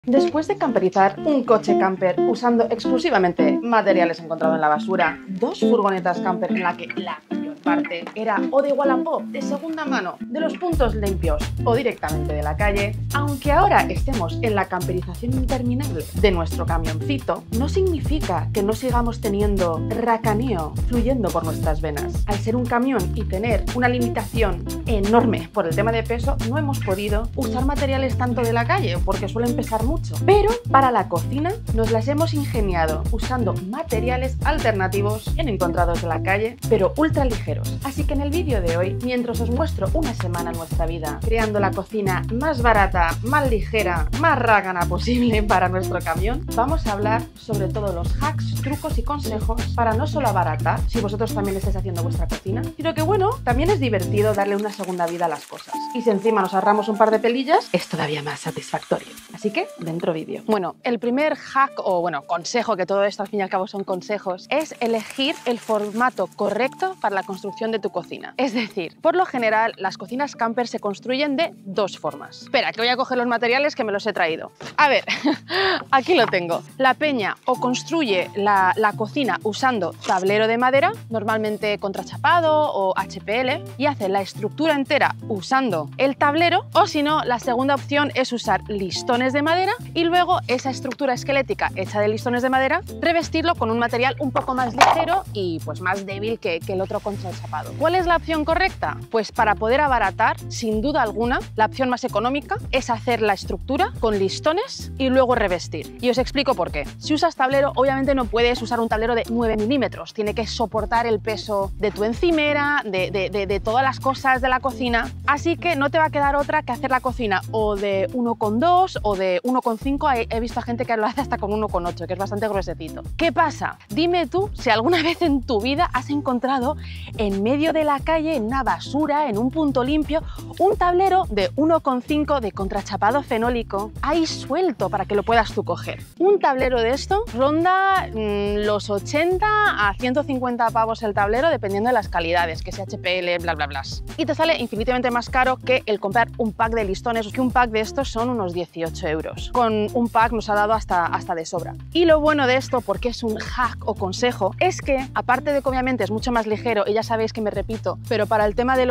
Después de camperizar un coche camper usando exclusivamente materiales encontrados en la basura, dos furgonetas camper en la que la mayor parte era o de Wallapop, de segunda mano, de los puntos limpios o directamente de la calle, aunque ahora estemos en la camperización interminable de nuestro camioncito, no significa que no sigamos teniendo racaneo fluyendo por nuestras venas. Al ser un camión y tener una limitación enorme por el tema de peso, no hemos podido usar materiales tanto de la calle porque suelen pesar mucho. Pero para la cocina nos las hemos ingeniado usando materiales alternativos bien encontrados de la calle, pero ultra ligeros. Así que en el vídeo de hoy, mientras os muestro una semana en nuestra vida creando la cocina más barata, más ligera, más rácana posible para nuestro camión, vamos a hablar sobre todos los hacks, trucos y consejos para no solo abaratar, si vosotros también estáis haciendo vuestra cocina, sino que bueno, también es divertido darle una segunda vida a las cosas. Y si encima nos ahorramos un par de pelillas, es todavía más satisfactorio. Así que, dentro vídeo. Bueno, el primer hack o consejo, que todo esto al fin y al cabo son consejos, es elegir el formato correcto para la construcción de tu cocina. Es decir, por lo general las cocinas camper se construyen de dos formas. Espera, que voy a coger los materiales que me los he traído. A ver, aquí lo tengo. La peña o construye la cocina usando tablero de madera, normalmente contrachapado o HPL, y hace la estructura entera usando el tablero, o si no, la segunda opción es usar listones de madera y luego esa estructura esquelética hecha de listones de madera, revestirlo con un material un poco más ligero y pues más débil que el otro contrachapado. ¿Cuál es la opción correcta? Pues para poder abaratar, sin duda alguna, la opción más económica es hacer la estructura con listones y luego revestir. Y os explico por qué. Si usas tablero, obviamente no puedes usar un tablero de 9 milímetros, tiene que soportar el peso de tu encimera, de todas las cosas de la cocina, así que no te va a quedar otra que hacer la cocina o de 1,2 o de 1,5, he visto a gente que lo hace hasta con 1,8, que es bastante gruesecito. ¿Qué pasa? Dime tú si alguna vez en tu vida has encontrado en medio de la calle, en una basura, en un punto limpio, un tablero de 1,5 de contrachapado fenólico ahí suelto para que lo puedas tú coger. Un tablero de esto ronda los 80 a 150 pavos el tablero, dependiendo de las calidades, que sea HPL, bla bla bla. Y te sale infinitamente más caro que el comprar un pack de listones, que un pack de estos son unos 18 euros. Con un pack nos ha dado hasta de sobra. Y lo bueno de esto, porque es un hack o consejo, es que aparte de que obviamente es mucho más ligero, y ya sabéis que me repito, pero para el tema de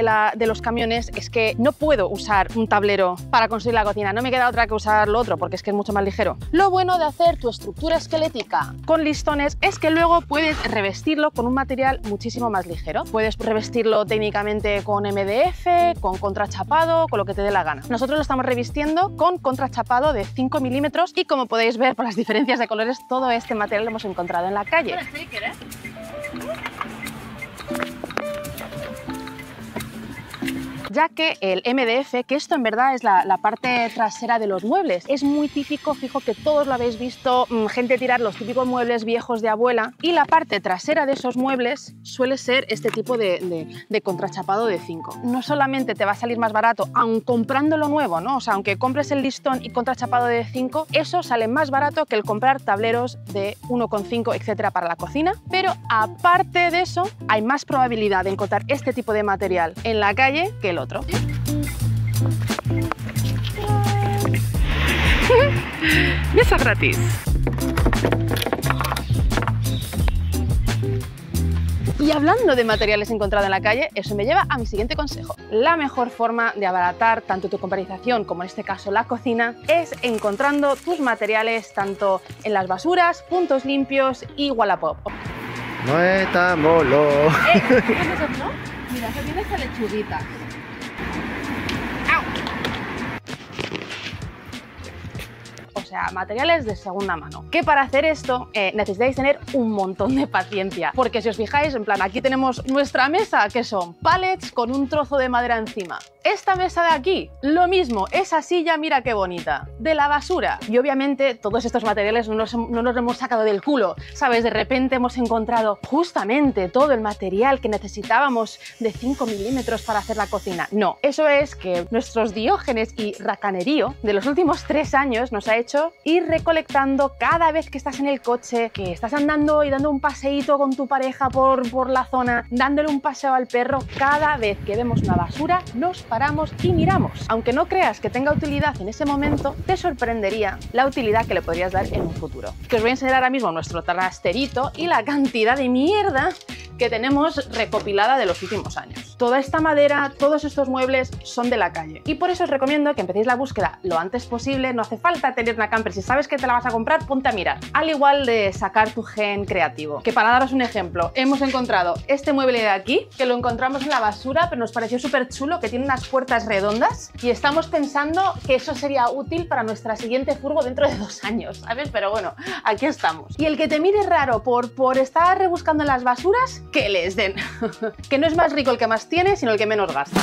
los camiones es que no puedo usar un tablero para construir la cocina, no me queda otra que usar lo otro porque es que es mucho más ligero. Lo bueno de hacer tu estructura esquelética con listones es que luego puedes revestirlo con un material muchísimo más ligero. Puedes revestirlo técnicamente con MDF, con contrachapado, con lo que te dé la gana. Nosotros lo estamos revistiendo con contrachapado de 5 milímetros y como podéis ver por las diferencias de colores, todo este material lo hemos encontrado en la calle. Ya que el MDF, que esto en verdad es la parte trasera de los muebles, es muy típico, fijo que todos lo habéis visto, gente tirar los típicos muebles viejos de abuela, y la parte trasera de esos muebles suele ser este tipo de contrachapado de 5. No solamente te va a salir más barato, aun comprándolo nuevo, ¿no? O sea, aunque compres el listón y contrachapado de 5, eso sale más barato que el comprar tableros de 1,5, etcétera, para la cocina, pero aparte de eso, hay más probabilidad de encontrar este tipo de material en la calle que el otro. Mesa gratis. Y hablando de materiales encontrados en la calle, eso me lleva a mi siguiente consejo. La mejor forma de abaratar tanto tu comparización como en este caso la cocina es encontrando tus materiales tanto en las basuras, puntos limpios y Wallapop. No estamos locos. ¿Qué es eso, no? Mira, eso tiene esta lechuguita. O sea, materiales de segunda mano. Que para hacer esto necesitáis tener un montón de paciencia, porque si os fijáis, en plan, aquí tenemos nuestra mesa, que son pallets con un trozo de madera encima. Esta mesa de aquí, lo mismo, esa silla, mira qué bonita, de la basura. Y obviamente todos estos materiales no nos hemos sacado del culo, ¿sabes? De repente hemos encontrado justamente todo el material que necesitábamos de 5 milímetros para hacer la cocina. No, eso es que nuestros diógenes y racanerío de los últimos 3 años nos ha hecho hecho, ir recolectando cada vez que estás en el coche, que estás andando y dando un paseíto con tu pareja por la zona, dándole un paseo al perro, cada vez que vemos una basura nos paramos y miramos. Aunque no creas que tenga utilidad en ese momento, te sorprendería la utilidad que le podrías dar en un futuro. Que os voy a enseñar ahora mismo nuestro trasterito y la cantidad de mierda que tenemos recopilada de los últimos años. Toda esta madera, todos estos muebles son de la calle y por eso os recomiendo que empecéis la búsqueda lo antes posible. No hace falta tener una camper, si sabes que te la vas a comprar, ponte a mirar. Al igual de sacar tu gen creativo, que para daros un ejemplo, hemos encontrado este mueble de aquí, que lo encontramos en la basura, pero nos pareció súper chulo, que tiene unas puertas redondas y estamos pensando que eso sería útil para nuestra siguiente furgo dentro de 2 años, ¿sabes? Pero bueno, aquí estamos. Y el que te mire raro por estar rebuscando en las basuras, que les den. Que no es más rico el que más tiene, sino el que menos gasta.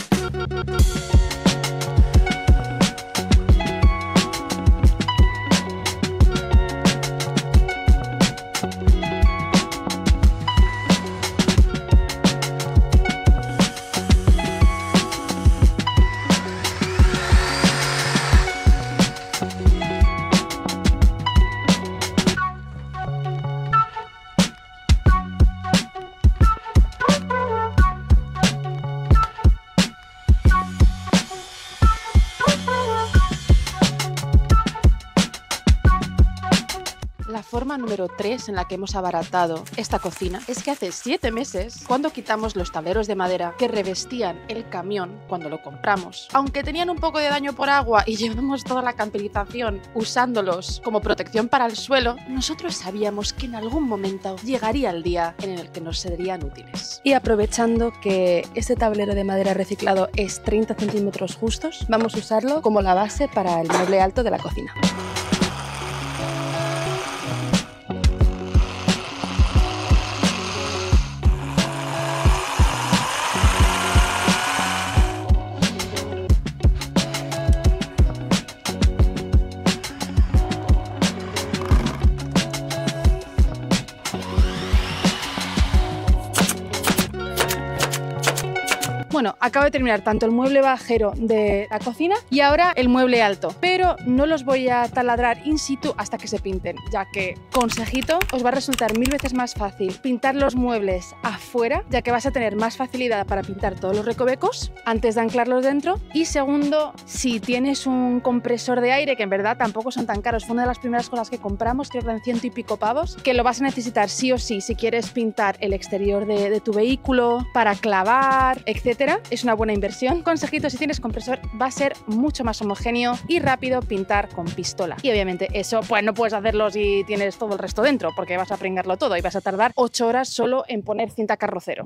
La forma número 3 en la que hemos abaratado esta cocina es que hace 7 meses, cuando quitamos los tableros de madera que revestían el camión cuando lo compramos, aunque tenían un poco de daño por agua y llevamos toda la camperización usándolos como protección para el suelo, nosotros sabíamos que en algún momento llegaría el día en el que nos serían útiles. Y aprovechando que este tablero de madera reciclado es 30 centímetros justos, vamos a usarlo como la base para el mueble alto de la cocina. Bueno, acabo de terminar tanto el mueble bajero de la cocina y ahora el mueble alto, pero no los voy a taladrar in situ hasta que se pinten, ya que, consejito, os va a resultar 1000 veces más fácil pintar los muebles afuera, ya que vas a tener más facilidad para pintar todos los recovecos antes de anclarlos dentro. Y segundo, si tienes un compresor de aire, que en verdad tampoco son tan caros, fue una de las primeras cosas que compramos, creo que en 100 y pico pavos, que lo vas a necesitar sí o sí si quieres pintar el exterior de tu vehículo, para clavar, etcétera. Es una buena inversión. Consejito, si tienes compresor va a ser mucho más homogéneo y rápido pintar con pistola. Y obviamente eso pues no puedes hacerlo si tienes todo el resto dentro, porque vas a pringarlo todo y vas a tardar 8 horas solo en poner cinta carrocero.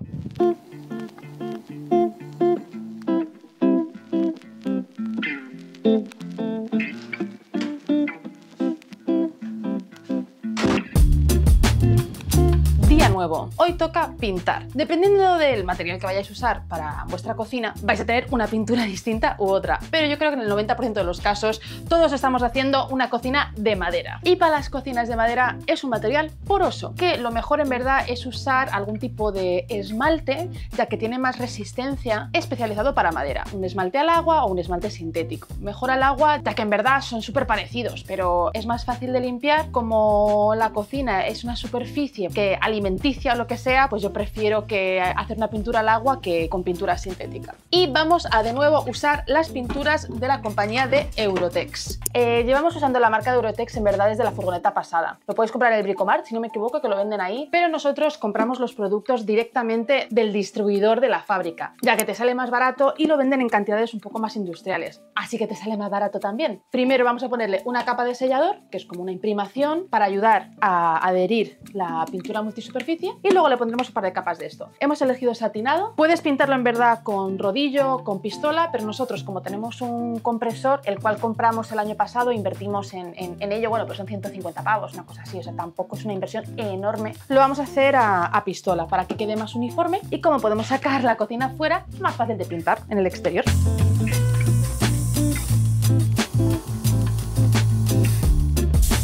Nuevo. Hoy toca pintar. Dependiendo del material que vayáis a usar para vuestra cocina, vais a tener una pintura distinta u otra, pero yo creo que en el 90% de los casos todos estamos haciendo una cocina de madera. Y para las cocinas de madera es un material poroso, que lo mejor en verdad es usar algún tipo de esmalte, ya que tiene más resistencia, especializado para madera. Un esmalte al agua o un esmalte sintético. Mejor al agua, ya que en verdad son súper parecidos, pero es más fácil de limpiar. Como la cocina es una superficie que alimenticia o lo que sea, pues yo prefiero que hacer una pintura al agua que con pintura sintética. Y vamos a de nuevo usar las pinturas de la compañía de Eurotex. Llevamos usando la marca de Eurotex en verdad desde la furgoneta pasada. Lo podéis comprar en el Bricomart, si no me equivoco, que lo venden ahí, pero nosotros compramos los productos directamente del distribuidor de la fábrica, ya que te sale más barato y lo venden en cantidades un poco más industriales, así que te sale más barato también. Primero vamos a ponerle una capa de sellador, que es como una imprimación para ayudar a adherir la pintura multisuperficie, y luego le pondremos un par de capas de esto. Hemos elegido satinado. Puedes pintarlo en verdad con rodillo, con pistola, pero nosotros, como tenemos un compresor, el cual compramos el año pasado, invertimos en ello, bueno, pues son 150 pavos, una cosa así, o sea, tampoco es una inversión enorme. Lo vamos a hacer a pistola para que quede más uniforme, y como podemos sacar la cocina afuera, es más fácil de pintar en el exterior.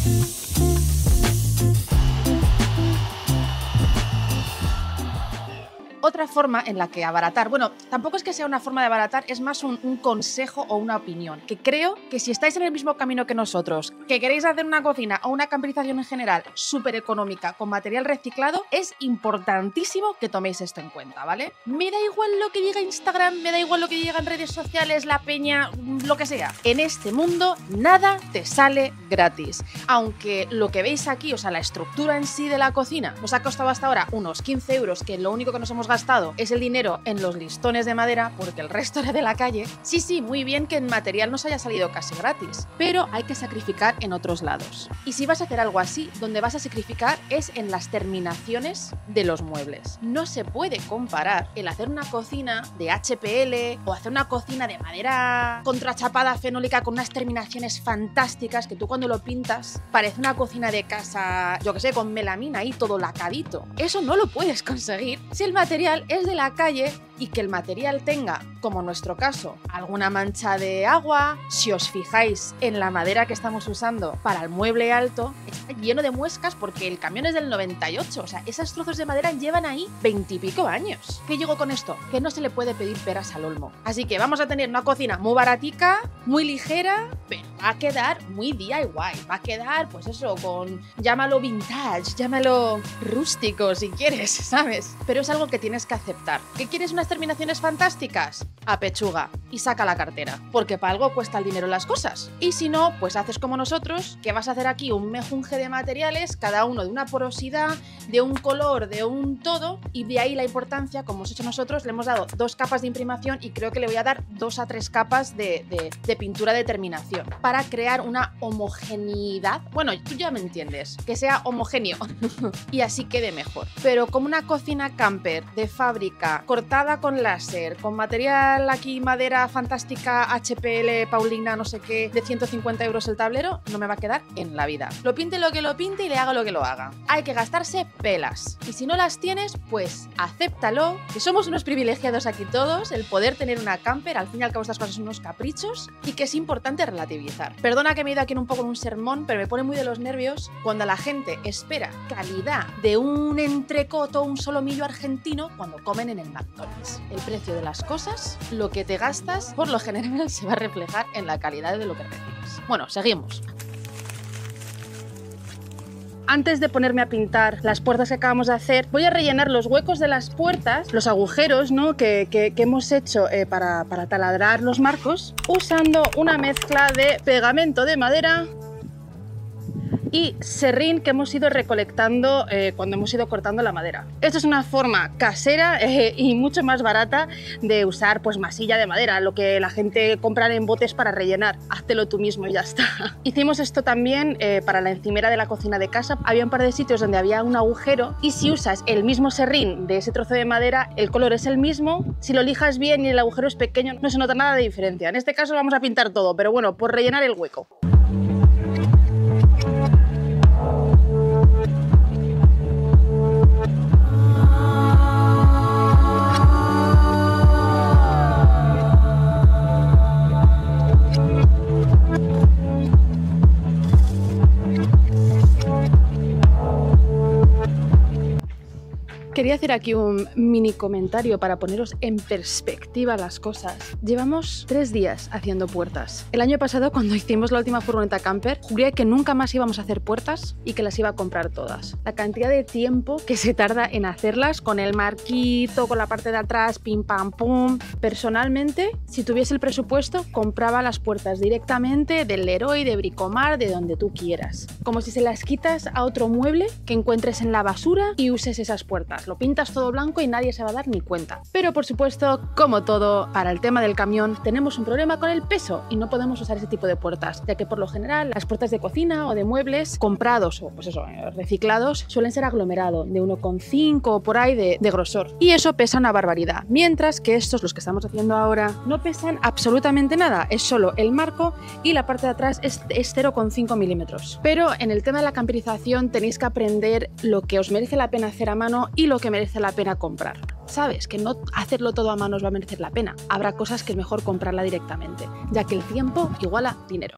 Otra una forma en la que abaratar, bueno, tampoco es que sea una forma de abaratar, es más un consejo o una opinión, que creo que si estáis en el mismo camino que nosotros, que queréis hacer una cocina o una camperización en general súper económica con material reciclado, es importantísimo que toméis esto en cuenta, ¿vale? Me da igual lo que diga Instagram, me da igual lo que diga en redes sociales, la peña, lo que sea. En este mundo nada te sale gratis. Aunque lo que veis aquí, o sea, la estructura en sí de la cocina, nos ha costado hasta ahora unos 15 euros, que lo único que nos hemos gastado es el dinero en los listones de madera, porque el resto era de la calle. Sí, muy bien que en material nos haya salido casi gratis, pero hay que sacrificar en otros lados. Y si vas a hacer algo así, donde vas a sacrificar es en las terminaciones de los muebles. No se puede comparar el hacer una cocina de HPL o hacer una cocina de madera contrachapada fenólica con unas terminaciones fantásticas que tú cuando lo pintas parece una cocina de casa, yo que sé, con melamina y todo lacadito. Eso no lo puedes conseguir si el material es de la calle y que el material tenga, como en nuestro caso, alguna mancha de agua. Si os fijáis en la madera que estamos usando para el mueble alto, está lleno de muescas porque el camión es del 98, o sea, esos trozos de madera llevan ahí 20 y pico años. ¿Qué llego con esto? Que no se le puede pedir peras al olmo. Así que vamos a tener una cocina muy baratica, muy ligera, pero va a quedar muy DIY, va a quedar, pues eso, con, llámalo vintage, llámalo rústico si quieres, ¿sabes? Pero es algo que tienes que aceptar. ¿Qué quieres? ¿Unas terminaciones fantásticas? A pechuga y saca la cartera, porque para algo cuesta el dinero las cosas. Y si no, pues haces como nosotros, que vas a hacer aquí un mejunje de materiales, cada uno de una porosidad, de un color, de un todo, y de ahí la importancia, como hemos hecho nosotros, le hemos dado 2 capas de imprimación y creo que le voy a dar 2 a 3 capas de pintura de terminación para crear una homogeneidad. Bueno, tú ya me entiendes, que sea homogéneo y así quede mejor. Pero como una cocina camper de fábrica, cortada con láser, con material aquí, madera fantástica, HPL, Paulina, no sé qué, de 150 euros el tablero, no me va a quedar en la vida. Lo pinte lo que lo pinte y le haga lo que lo haga. Hay que gastarse pelas. Y si no las tienes, pues acéptalo, que somos unos privilegiados aquí todos, el poder tener una camper, al fin y al cabo estas cosas son unos caprichos y que es importante relativizar. Perdona que me he ido aquí un poco en un sermón, pero me pone muy de los nervios cuando la gente espera calidad de un entrecot o un solomillo argentino cuando comen en el McDonald's. El precio de las cosas, lo que te gastas, por lo general se va a reflejar en la calidad de lo que recibes. Bueno, seguimos. Antes de ponerme a pintar las puertas que acabamos de hacer, voy a rellenar los huecos de las puertas, los agujeros, ¿no?, que hemos hecho para taladrar los marcos, usando una mezcla de pegamento de madera y serrín que hemos ido recolectando cuando hemos ido cortando la madera. Esto es una forma casera y mucho más barata de usar pues masilla de madera, lo que la gente compra en botes para rellenar. Háztelo tú mismo y ya está. Hicimos esto también para la encimera de la cocina de casa. Había un par de sitios donde había un agujero y si usas el mismo serrín de ese trozo de madera, el color es el mismo. Si lo lijas bien y el agujero es pequeño, no se nota nada de diferencia. En este caso vamos a pintar todo, pero bueno, por rellenar el hueco. Quería hacer aquí un mini comentario para poneros en perspectiva las cosas. Llevamos 3 días haciendo puertas. El año pasado, cuando hicimos la última furgoneta camper, juré que nunca más íbamos a hacer puertas y que las iba a comprar todas. La cantidad de tiempo que se tarda en hacerlas, con el marquito, con la parte de atrás, pim pam pum. Personalmente, si tuviese el presupuesto, compraba las puertas directamente del Leroy, de Bricomart, de donde tú quieras. Como si se las quitas a otro mueble que encuentres en la basura y uses esas puertas. Lo pintas todo blanco y nadie se va a dar ni cuenta. Pero por supuesto, como todo, para el tema del camión tenemos un problema con el peso y no podemos usar ese tipo de puertas, ya que por lo general las puertas de cocina o de muebles comprados o pues eso, reciclados suelen ser aglomerado de 1,5 o por ahí de grosor. Y eso pesa una barbaridad. Mientras que estos, los que estamos haciendo ahora, no pesan absolutamente nada. Es solo el marco y la parte de atrás es 0,5 milímetros. Pero en el tema de la camperización tenéis que aprender lo que os merece la pena hacer a mano y lo que merece la pena comprar. Sabes que no hacerlo todo a mano os va a merecer la pena. Habrá cosas que es mejor comprarla directamente, ya que el tiempo iguala dinero.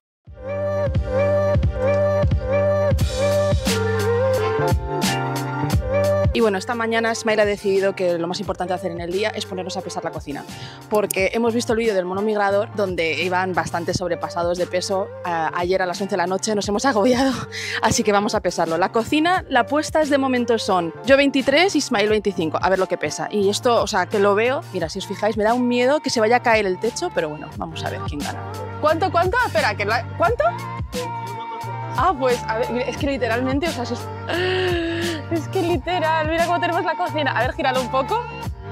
Y bueno, esta mañana Smile ha decidido que lo más importante de hacer en el día es ponernos a pesar la cocina, porque hemos visto el vídeo del mono migrador donde iban bastante sobrepasados de peso. Ayer a las 11 de la noche nos hemos agobiado, así que vamos a pesarlo. La cocina, la apuesta es de momento son yo 23 y Smile 25, a ver lo que pesa. Y esto, o sea, que lo veo, mira, si os fijáis, me da un miedo que se vaya a caer el techo, pero bueno, vamos a ver quién gana. ¿Cuánto? Espera, ¿cuánto? Ah, pues, a ver, es que literalmente, o sea, es que literal, mira cómo tenemos la cocina. A ver, gíralo un poco.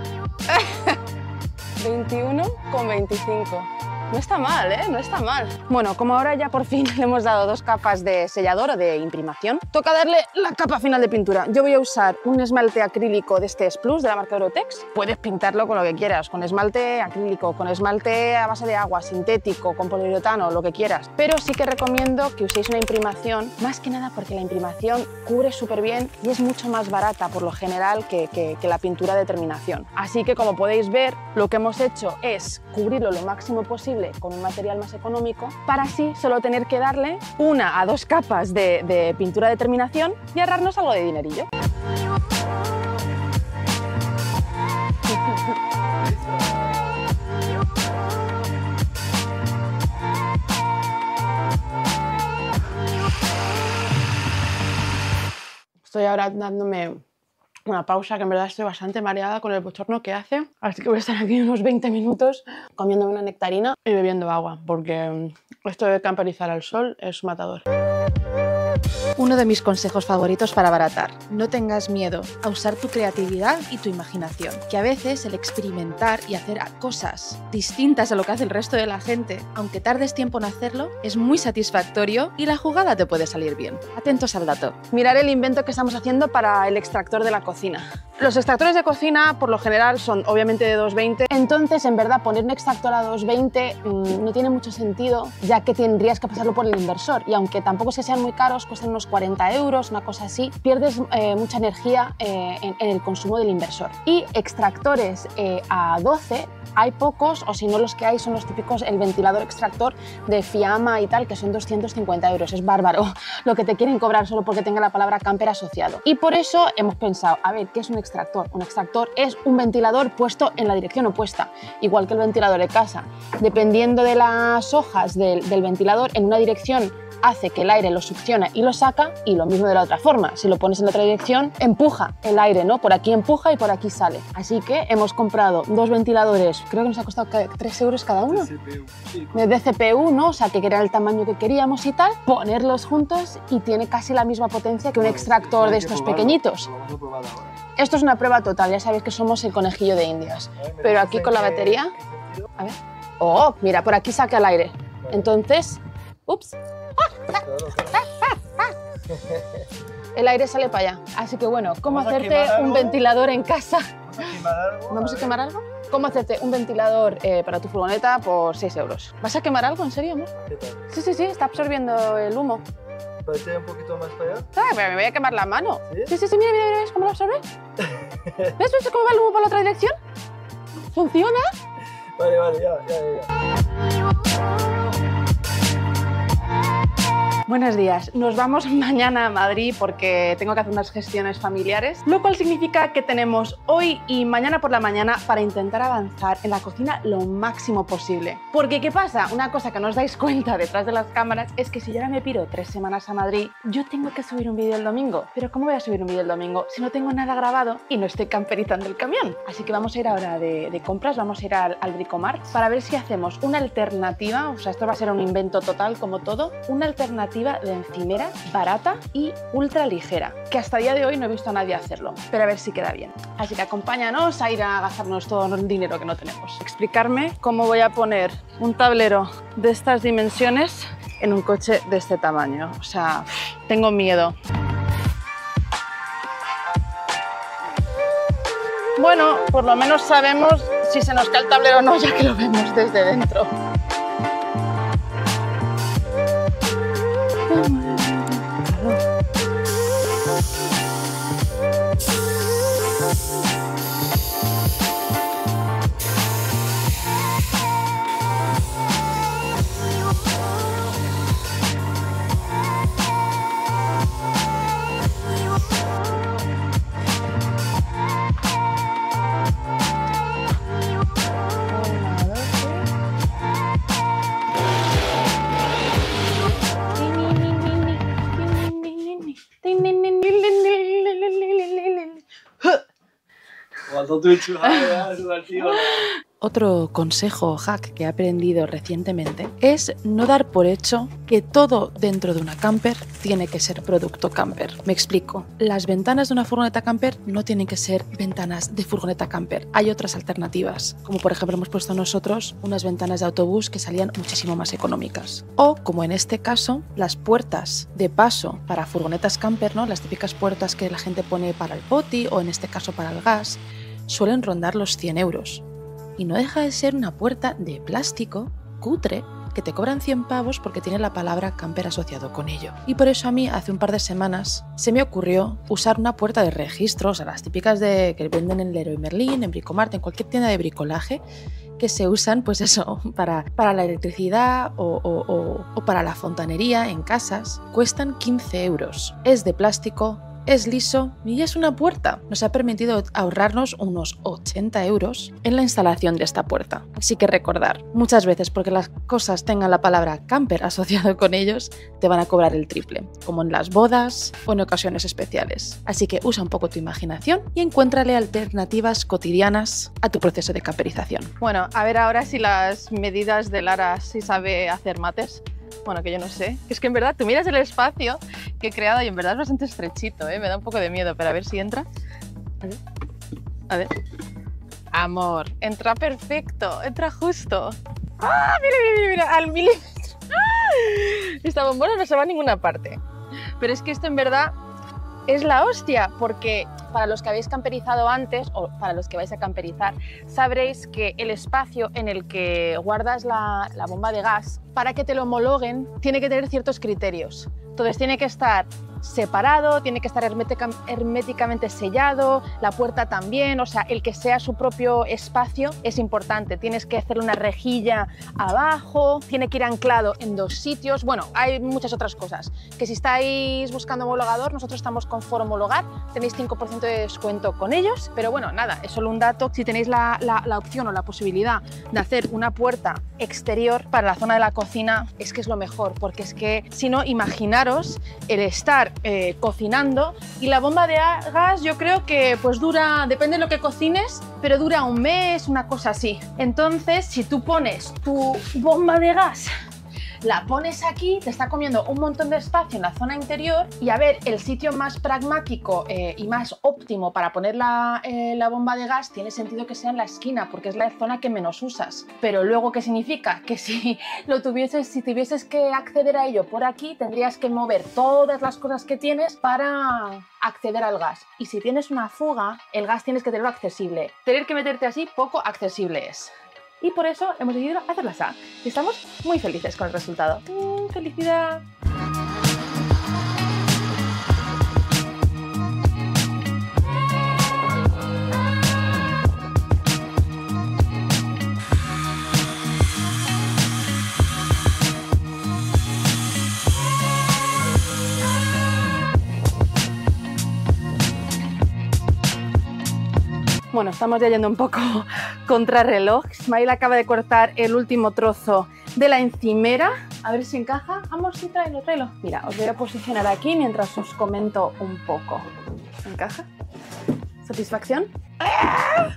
21,25. No está mal, ¿eh? No está mal. Bueno, como ahora ya por fin le hemos dado 2 capas de sellador o de imprimación, toca darle la capa final de pintura. Yo voy a usar un esmalte acrílico de este Plus de la marca Eurotex. Puedes pintarlo con lo que quieras, con esmalte acrílico, con esmalte a base de agua, sintético, con poliuretano, lo que quieras. Pero sí que recomiendo que uséis una imprimación, más que nada porque la imprimación cubre súper bien y es mucho más barata por lo general que la pintura de terminación. Así que, como podéis ver, lo que hemos hecho es cubrirlo lo máximo posible con un material más económico para así solo tener que darle 1 a 2 capas de pintura de terminación y ahorrarnos algo de dinerillo. Estoy ahora dándome una pausa, que en verdad estoy bastante mareada con el bochorno que hace, así que voy a estar aquí unos 20 minutos comiéndome una nectarina y bebiendo agua, porque esto de camperizar al sol es matador. Uno de mis consejos favoritos para abaratar: no tengas miedo a usar tu creatividad y tu imaginación, que a veces el experimentar y hacer cosas distintas a lo que hace el resto de la gente, aunque tardes tiempo en hacerlo, es muy satisfactorio y la jugada te puede salir bien. Atentos al dato. Mirad el invento que estamos haciendo para el extractor de la cocina. Los extractores de cocina por lo general son obviamente de 220, entonces en verdad poner un extractor a 220 no tiene mucho sentido, ya que tendrías que pasarlo por el inversor, y aunque tampoco es que sean muy caros, cuestan unos 40 euros, una cosa así, pierdes mucha energía en el consumo del inversor. Y extractores a 12 hay pocos, o si no los que hay son los típicos, el ventilador extractor de Fiamma y tal, que son 250 euros. Es bárbaro lo que te quieren cobrar solo porque tenga la palabra camper asociado. Y por eso hemos pensado, a ver, ¿qué es un extractor? Un extractor es un ventilador puesto en la dirección opuesta, igual que el ventilador de casa. Dependiendo de las hojas del ventilador, en una dirección hace que el aire lo succiona y lo saca, y lo mismo de la otra forma. Si lo pones en la otra dirección, empuja el aire, ¿no? Por aquí empuja y por aquí sale. Así que hemos comprado 2 ventiladores, creo que nos ha costado 3 euros cada uno. De CPU, ¿no? O sea, que era el tamaño que queríamos y tal. Ponerlos juntos y tiene casi la misma potencia que un extractor de estos pequeñitos. Esto es una prueba total, ya sabéis que somos el conejillo de Indias. Pero aquí con la batería... A ver. Oh, mira, por aquí saca el aire. Entonces... Ups. El aire sale para allá. Así que bueno, ¿cómo hacerte un ventilador en casa? ¿Vamos a quemar algo? ¿Cómo hacerte un ventilador para tu furgoneta por 6 euros? ¿Vas a quemar algo, en serio, amor? ¿Qué tal? Sí, está absorbiendo el humo. ¿Parece un poquito más para allá? Ah, pero me voy a quemar la mano. ¿Sí? Sí, mira, ¿ves cómo lo absorbe? ¿Ves cómo va el humo por la otra dirección? ¿Funciona? Vale, ya. Buenos días, nos vamos mañana a Madrid porque tengo que hacer unas gestiones familiares, lo cual significa que tenemos hoy y mañana por la mañana para intentar avanzar en la cocina lo máximo posible. Porque ¿qué pasa? Una cosa que no os dais cuenta detrás de las cámaras es que si yo ahora me piro 3 semanas a Madrid, yo tengo que subir un vídeo el domingo. Pero ¿cómo voy a subir un vídeo el domingo si no tengo nada grabado y no estoy camperizando el camión? Así que vamos a ir ahora de compras, vamos a ir al Bricomart para ver si hacemos una alternativa, o sea, esto va a ser un invento total como todo, una alternativa de encimera barata y ultra ligera, que hasta el día de hoy no he visto a nadie hacerlo, pero a ver si queda bien. Así que acompáñanos a ir a gastarnos todo el dinero que no tenemos. Explicarme cómo voy a poner un tablero de estas dimensiones en un coche de este tamaño. O sea, tengo miedo. Bueno, por lo menos sabemos si se nos cae el tablero o no, ya que lo vemos desde dentro. tot doe je ja, zo dat tío. Otro consejo o hack que he aprendido recientemente es no dar por hecho que todo dentro de una camper tiene que ser producto camper. Me explico. Las ventanas de una furgoneta camper no tienen que ser ventanas de furgoneta camper. Hay otras alternativas, como por ejemplo hemos puesto nosotros unas ventanas de autobús que salían muchísimo más económicas. O, como en este caso, las puertas de paso para furgonetas camper, ¿no? Las típicas puertas que la gente pone para el poti o en este caso para el gas, suelen rondar los 100 euros. Y no deja de ser una puerta de plástico, cutre, que te cobran 100 pavos porque tiene la palabra camper asociado con ello. Y por eso a mí, hace un par de semanas, se me ocurrió usar una puerta de registro, o sea, las típicas que venden en Leroy Merlin, en Bricomart, en cualquier tienda de bricolaje, que se usan, pues eso, para la electricidad o para la fontanería en casas. Cuestan 15 euros. Es de plástico, es liso y es una puerta. Nos ha permitido ahorrarnos unos 80 euros en la instalación de esta puerta. Así que recordar, muchas veces porque las cosas tengan la palabra camper asociado con ellos, te van a cobrar el triple, como en las bodas o en ocasiones especiales. Así que usa un poco tu imaginación y encuéntrale alternativas cotidianas a tu proceso de camperización. Bueno, a ver ahora si las medidas de Lara sí sabe hacer mates. Bueno, que yo no sé. Es que en verdad tú miras el espacio que he creado y en verdad es bastante estrechito, ¿eh? Me da un poco de miedo, pero a ver si entra. A ver. Amor, entra perfecto, entra justo. ¡Ah! Mira, al milímetro. ¡Ah! Esta bombona no se va a ninguna parte. Pero es que esto en verdad es la hostia, porque para los que habéis camperizado antes o para los que vais a camperizar, sabréis que el espacio en el que guardas la bomba de gas, para que te lo homologuen, tiene que tener ciertos criterios. Entonces tiene que estar separado, tiene que estar herméticamente sellado, la puerta también, o sea, el que sea su propio espacio es importante. Tienes que hacer una rejilla abajo, tiene que ir anclado en 2 sitios. Bueno, hay muchas otras cosas. Que si estáis buscando homologador, nosotros estamos con For Homologar, tenéis 5% de descuento con ellos, pero bueno, nada, es solo un dato. Si tenéis la opción o la posibilidad de hacer una puerta exterior para la zona de la cocina, es que es lo mejor, porque es que si no, imaginaros el estar cocinando y la bomba de gas, yo creo que pues dura, depende de lo que cocines, pero dura un mes, una cosa así. Entonces, si tú pones tu bomba de gas, la pones aquí, te está comiendo un montón de espacio en la zona interior y a ver, el sitio más pragmático y más óptimo para poner la bomba de gas tiene sentido que sea en la esquina porque es la zona que menos usas. Pero luego, ¿qué significa? Que si tuvieses que acceder a ello por aquí, tendrías que mover todas las cosas que tienes para acceder al gas. Y si tienes una fuga, el gas tienes que tenerlo accesible. Tener que meterte así, poco accesible es. Y por eso hemos decidido hacerla así. Y estamos muy felices con el resultado. ¡Felicidad! Bueno, estamos ya yendo un poco contra reloj. Ismael acaba de cortar el último trozo de la encimera. A ver si encaja. Vamos, sí, tráelo. Mira, os voy a posicionar aquí mientras os comento un poco. ¿Encaja? ¿Satisfacción? ¡Ah!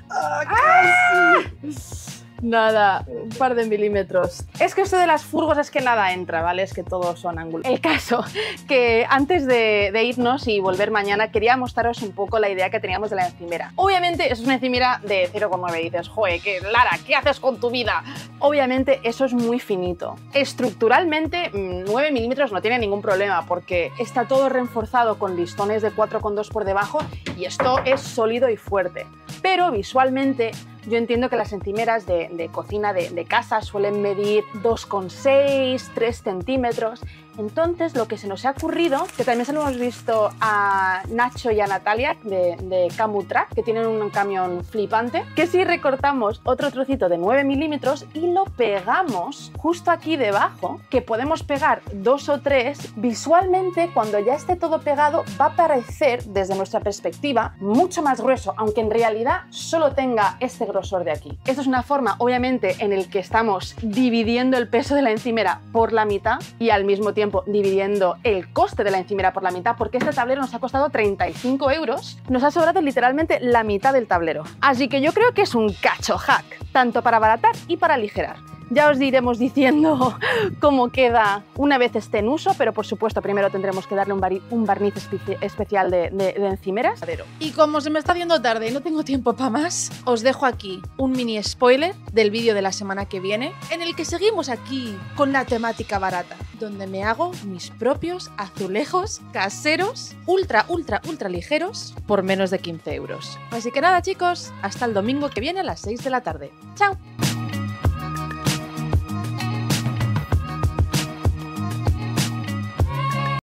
Nada, un par de milímetros. Es que esto de las furgos es que nada entra, ¿vale? Es que todos son ángulos. El caso, que antes de irnos y volver mañana, quería mostraros un poco la idea que teníamos de la encimera. Obviamente, eso es una encimera de 0,9. Dices, joder, Lara, ¿qué haces con tu vida? Obviamente, eso es muy finito. Estructuralmente, 9 milímetros no tiene ningún problema porque está todo reforzado con listones de 4,2 por debajo y esto es sólido y fuerte. Pero visualmente, yo entiendo que las encimeras de cocina de casa suelen medir 2,6, 3 centímetros. Entonces, lo que se nos ha ocurrido, que también se lo hemos visto a Nacho y a Natalia de Camutrack, que tienen un camión flipante, que si recortamos otro trocito de 9 milímetros y lo pegamos justo aquí debajo, que podemos pegar 2 o 3, visualmente, cuando ya esté todo pegado, va a parecer, desde nuestra perspectiva, mucho más grueso, aunque en realidad solo tenga este grosor de aquí. Esto es una forma, obviamente, en el que estamos dividiendo el peso de la encimera por la mitad y al mismo tiempo tiempo dividiendo el coste de la encimera por la mitad, porque este tablero nos ha costado 35 euros, nos ha sobrado literalmente la mitad del tablero. Así que yo creo que es un cacho hack, tanto para abaratar y para aligerar. Ya os iremos diciendo cómo queda una vez esté en uso, pero por supuesto primero tendremos que darle un barniz especial de encimeras. Y como se me está haciendo tarde y no tengo tiempo para más, os dejo aquí un mini spoiler del vídeo de la semana que viene, en el que seguimos aquí con la temática barata, donde me hago mis propios azulejos caseros, ultra ligeros, por menos de 15 euros. Así que nada chicos, hasta el domingo que viene a las 6 de la tarde. ¡Chao!